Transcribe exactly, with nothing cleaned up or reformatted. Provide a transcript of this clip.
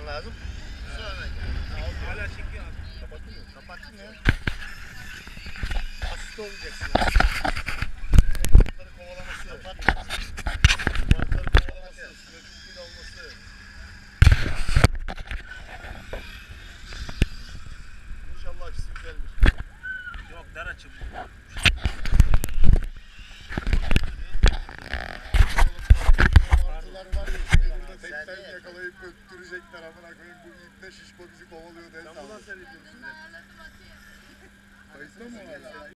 lazım. Sonra gel. Hala çekiyor abi. Kapattın mı? Kapattın ya. Hasta olacaksın. Balıkları kovalaması. Kapattın. Balıkları kovalaması. Suya çok değil olması. İnşallah açısı güzeldir. Yok, dar açım. Martılar var ya, şimdi burada tekten yakalayıp öttürecekler amına koyayım. Bu ibne şişko bizi kovalıyor. Ben bundan seyrediyorum şimdi. Kayıtta mı var?